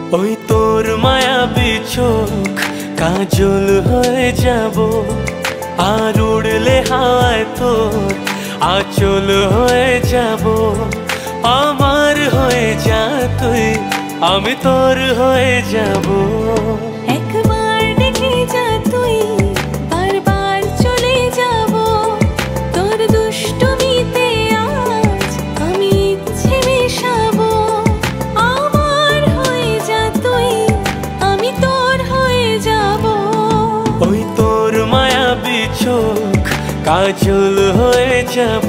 ওই তোর মায়াবী চোখ কাজল হয়ে যাব, আর উড়লে হাওয়ায় তোর আঁচল হয়ে যাব। আমার হয়ে যা তুই, আমি তোর হয়ে যাব। একবার দেখে যা তুই, বারবার চলে যাব। তোর দুষ্টুমিতে আজ আমি ইচ্ছে মেশাবো। আমার হয়ে যা তুই, আমি তোর হয়ে যাব। ওই তোর মায়াবী চোখ কাজল হয়ে যাব।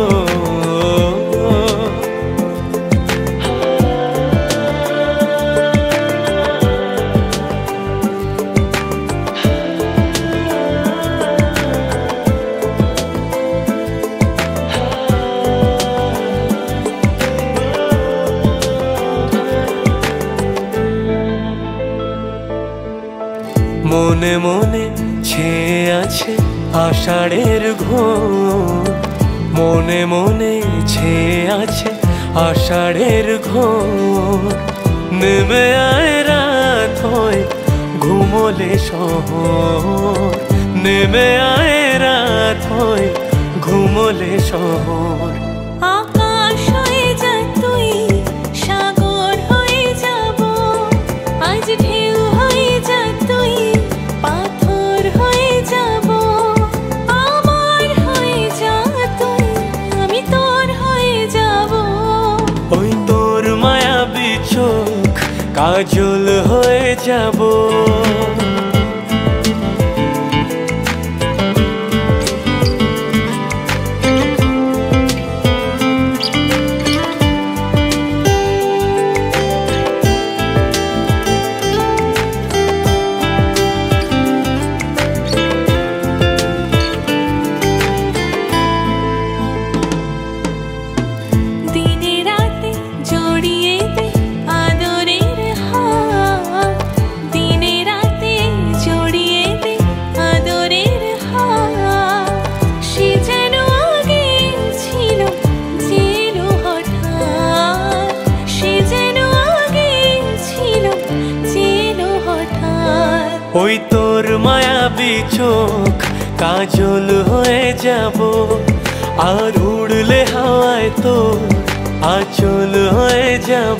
মনে মনে ছেয়ে আছে আষাঢ়ের ঘোর, মনে মনে ছেয়ে আছে আষাঢ়ের ঘোর। নেমে আয় রাত হয়ে ঘুমোলে শহর, নেমে আয় রাত হয়ে ঘুমোলে শহর। আকাশ হয়ে যা তুই, সাগর হয়ে যাব। আজ ঢেউ হয়ে যা তুই, পাথর হয়ে যাব। আমার হয়ে যা তুই, আমি তোর হয়ে যাব। ওই তোর মায়াবী চোখ কাজল হয়ে যাব। দিনে রাতে জড়িয়ে দে আদরের হাত, দিনে রাতে জড়িয়ে দে আদরের হাত। সে যেন আগে ছিল, ছিল হঠাৎ। সে যেন আগে ছিল, ছিল হঠাৎ। ওই তোর মায়াবী চোখ কাজল হয়ে যাব, আর উড়লে হাওয়ায় তোর আঁচল হয়ে যাব।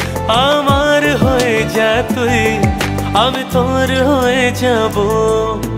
আমার হয়ে যা তুই, আমি তোর হয়ে যাব।